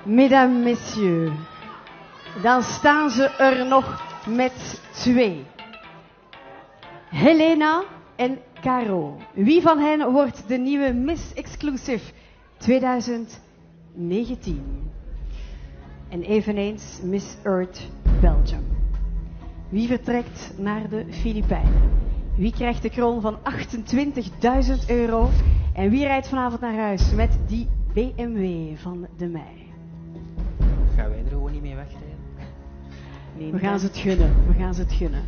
Mesdames, messieurs, dan staan ze er nog met twee. Helena en Caro. Wie van hen wordt de nieuwe Miss Exclusive 2019? En eveneens Miss Earth Belgium. Wie vertrekt naar de Filipijnen? Wie krijgt de kroon van €28.000? En wie rijdt vanavond naar huis met die BMW van de Mei? Gaan wij er gewoon niet mee wegrijden? Nee, we gaan ze het gunnen. We gaan ze het gunnen.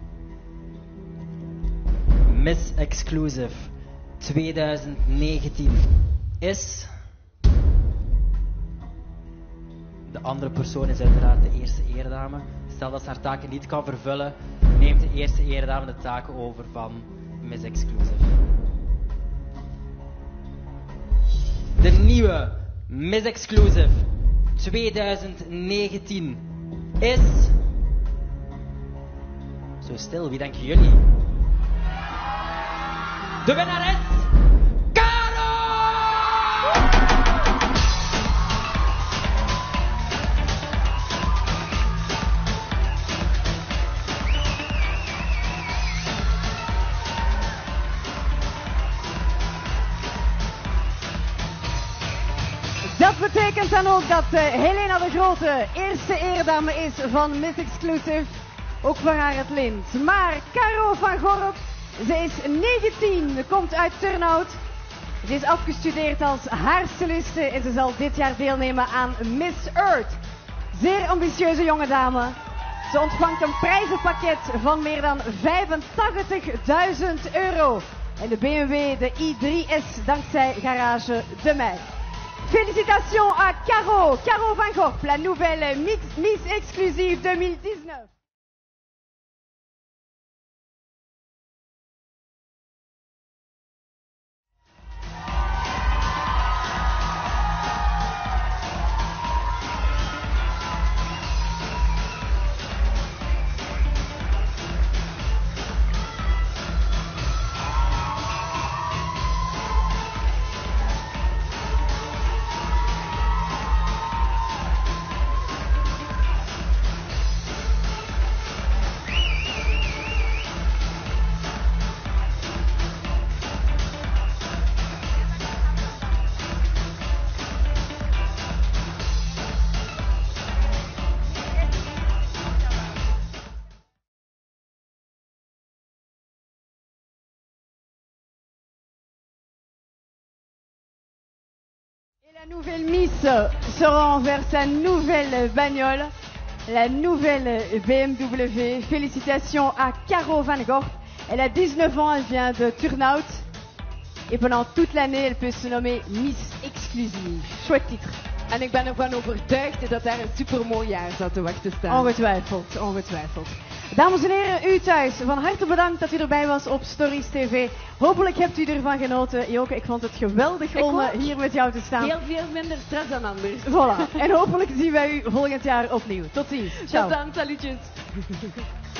Miss Exclusive 2019 is... De andere persoon is uiteraard de eerste eredame. Stel dat ze haar taken niet kan vervullen, neemt de eerste eredame de taken over van Miss Exclusive. De nieuwe Miss Exclusive 2019 is... Zo stil, wie denken jullie? De winnares, Caro! Dat betekent dan ook dat Helena de Grote eerste eredame is van Miss Exclusive. Ook voor haar het lint. Maar Caro van Gorp, ze is 19, komt uit Turnhout. Ze is afgestudeerd als haarstyliste en ze zal dit jaar deelnemen aan Miss Earth. Zeer ambitieuze jonge dame. Ze ontvangt een prijzenpakket van meer dan €85.000. En de BMW, de i3S, dankzij Garage de Mei. Félicitations à Caro, Caro van Gorp, la nouvelle Miss Exclusive 2019. La nouvelle Miss se rend vers sa nouvelle bagnole, la nouvelle BMW. Félicitations à Caro van Gorp. Elle a 19 ans, elle vient de Turnhout. Et pendant toute l'année, elle peut se nommer Miss Exclusive. Chouette titre. En ik ben ervan overtuigd dat daar een supermooi jaar zal te wachten staan. Ongetwijfeld, ongetwijfeld. Dames en heren, u thuis, van harte bedankt dat u erbij was op Stories TV. Hopelijk hebt u ervan genoten. Joke, ik vond het geweldig om hier met jou te staan. Veel minder stress dan anders. Voilà. En hopelijk zien wij u volgend jaar opnieuw. Tot ziens. Ciao. Tot dan, salutjes.